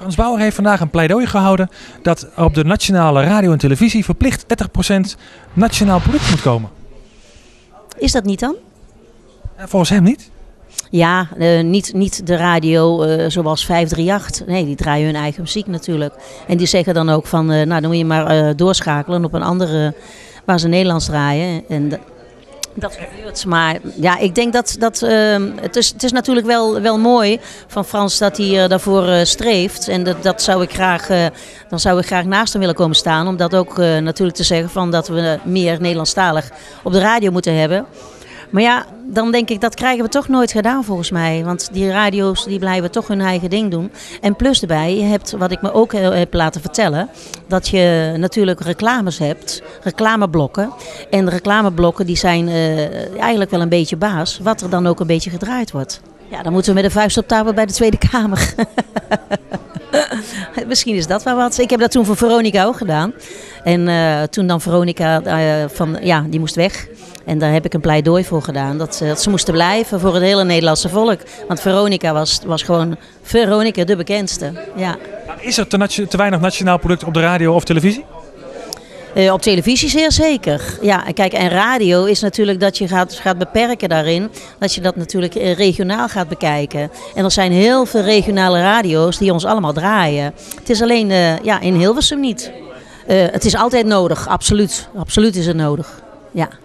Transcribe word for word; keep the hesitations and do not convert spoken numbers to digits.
Frans Bauer heeft vandaag een pleidooi gehouden dat op de nationale radio en televisie verplicht dertig procent nationaal product moet komen. Is dat niet dan? Volgens hem niet. Ja, uh, niet, niet de radio uh, zoals vijf drie acht. Nee, die draaien hun eigen muziek natuurlijk. En die zeggen dan ook van, uh, nou dan moet je maar uh, doorschakelen op een andere waar ze Nederlands draaien. En d- dat gebeurt. Maar ja, ik denk dat, dat uh, het, is, het is natuurlijk wel, wel mooi van Frans dat hij uh, daarvoor uh, streeft. En dat, dat zou ik graag, uh, dan zou ik graag naast hem willen komen staan. Om dat ook uh, natuurlijk te zeggen van dat we meer Nederlandstalig op de radio moeten hebben. Maar ja, dan denk ik, dat krijgen we toch nooit gedaan volgens mij. Want die radio's die blijven toch hun eigen ding doen. En plus erbij, je hebt, wat ik me ook heb laten vertellen, dat je natuurlijk reclames hebt, reclameblokken. En de reclameblokken die zijn uh, eigenlijk wel een beetje baas, wat er dan ook een beetje gedraaid wordt. Ja, dan moeten we met de vuist op tafel bij de Tweede Kamer. Misschien is dat wel wat. Ik heb dat toen voor Veronica ook gedaan. En uh, toen dan Veronica, uh, van, ja, die moest weg. En daar heb ik een pleidooi voor gedaan. Dat, uh, dat ze moesten blijven voor het hele Nederlandse volk. Want Veronica was, was gewoon Veronica de bekendste. Ja. Is er te, nation- te weinig nationaal product op de radio of televisie? Uh, op televisie zeer zeker. Ja, kijk, en radio is natuurlijk dat je gaat, gaat beperken daarin. Dat je dat natuurlijk uh, regionaal gaat bekijken. En er zijn heel veel regionale radio's die ons allemaal draaien. Het is alleen uh, ja, in Hilversum niet. Uh, het is altijd nodig, absoluut. Absoluut is het nodig. Ja.